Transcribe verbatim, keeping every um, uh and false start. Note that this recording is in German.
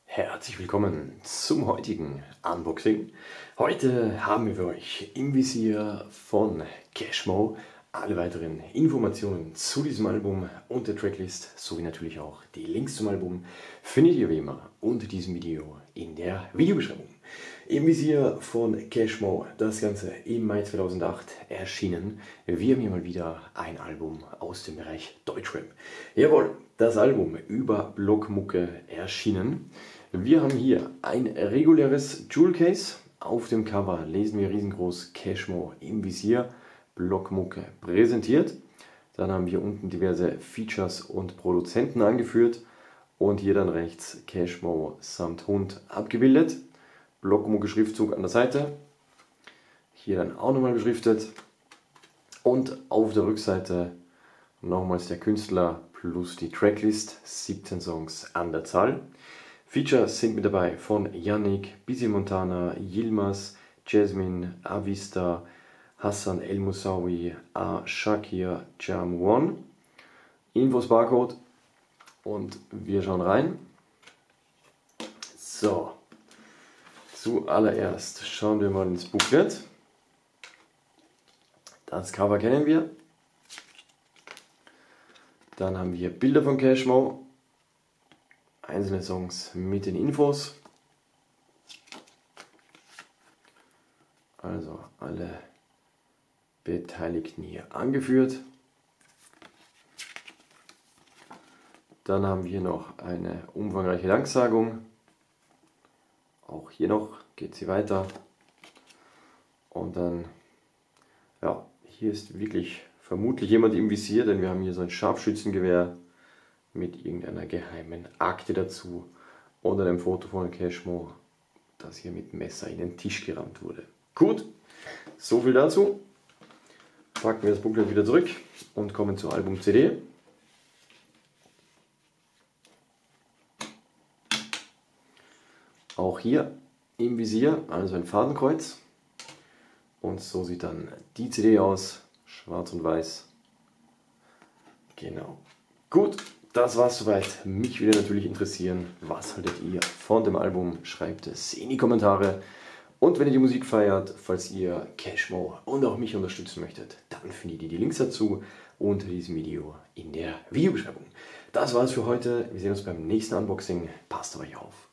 Herzlich willkommen zum heutigen Unboxing. Heute haben wir für euch im Visier von Cashmo alle weiteren Informationen zu diesem Album und der Tracklist sowie natürlich auch die Links zum Album findet ihr wie immer unter diesem Video in der Videobeschreibung. Im Visier von Cashmo, das Ganze im Mai zweitausendacht erschienen. Wir haben hier mal wieder ein Album aus dem Bereich Deutschrap. Jawohl, das Album über Blockmucke erschienen. Wir haben hier ein reguläres Jewel Case. Auf dem Cover lesen wir riesengroß Cashmo im Visier, Blockmucke präsentiert. Dann haben wir unten diverse Features und Produzenten angeführt und hier dann rechts Cashmo samt Hund abgebildet. Blockmucke Schriftzug an der Seite. Hier dann auch nochmal beschriftet. Und auf der Rückseite nochmals der Künstler plus die Tracklist, siebzehn Songs an der Zahl. Features sind mit dabei von Yannick, Busy Montana, Yilmaz, Jasmine, Avista, Hassan El Moussaoui, A. Shakir, Jam One. Infos Barcode und wir schauen rein. So, zuallererst schauen wir mal ins Booklet. Das Cover kennen wir. Dann haben wir Bilder von Cashmo. Einzelne Songs mit den Infos. Also alle Beteiligten hier angeführt. Dann haben wir noch eine umfangreiche Danksagung. Auch hier noch geht sie weiter. Und dann, ja, hier ist wirklich vermutlich jemand im Visier, denn wir haben hier so ein Scharfschützengewehr mit irgendeiner geheimen Akte dazu und einem Foto von Cashmo, das hier mit Messer in den Tisch gerammt wurde. Gut, so viel dazu. Packen wir das Booklet wieder zurück und kommen zur Album-C D. Auch hier im Visier, also ein Fadenkreuz. Und so sieht dann die C D aus, schwarz und weiß. Genau. Gut. Das war's soweit. Mich würde natürlich interessieren, was haltet ihr von dem Album? Schreibt es in die Kommentare. Und wenn ihr die Musik feiert, falls ihr Cashmo und auch mich unterstützen möchtet, dann findet ihr die Links dazu unter diesem Video in der Videobeschreibung. Das war's für heute. Wir sehen uns beim nächsten Unboxing. Passt auf euch auf.